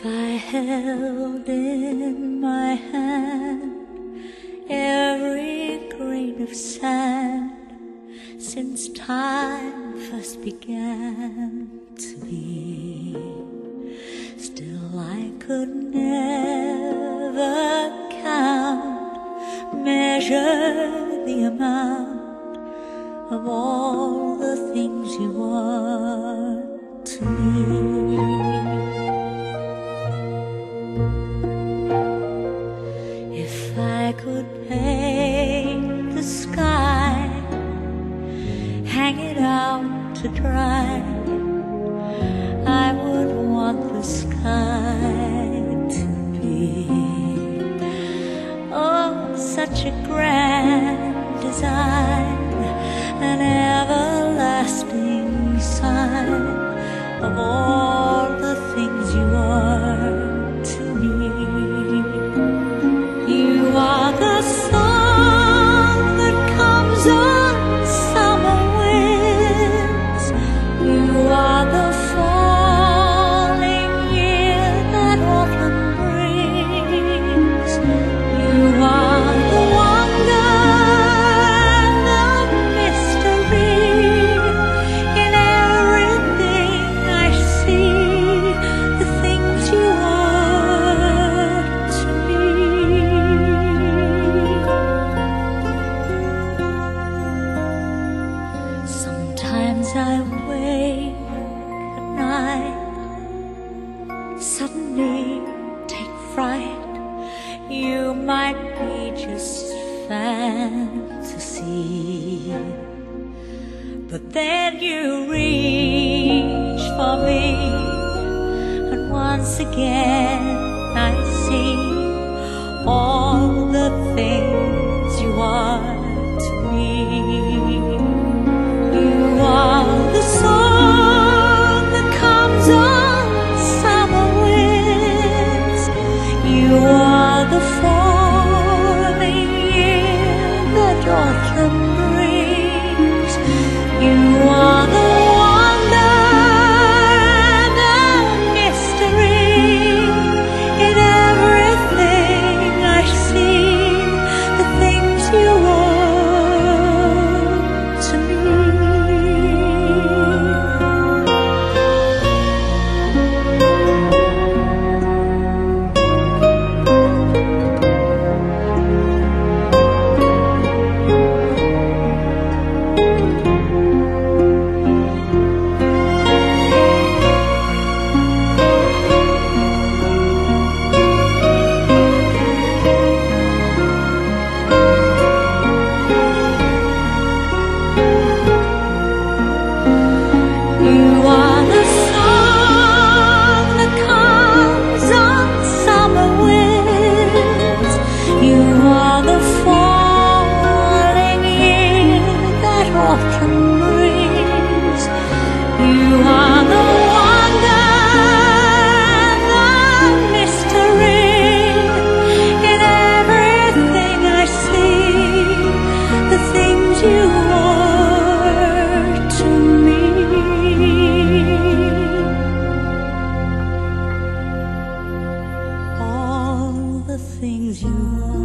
I held in my hand every grain of sand since time first began to be, still I could never count, measure the amount of all the things you are to me. If I could paint the sky, hang it out to dry, I would want the sky to be, oh, such a grand design, an everlasting sign of all the things you are to me. You are the song that comes on summer winds. You are the falling year that autumn brings. You are the wonder and the mystery in everything I see, the things you are to me. Sometimes I wake at night, suddenly take fright. You might be just fantasy, but then you reach for me, and once again I see all the things you are to me. You are the song that comes on summer winds. You are the falling year that autumn brings. You are the wonder and the mystery in everything I see, the things you are to me. You are the song that comes on summer winds. You are the falling year that autumn brings. You are the wonder and the mystery in everything I see, the things you are to me. All the things you are.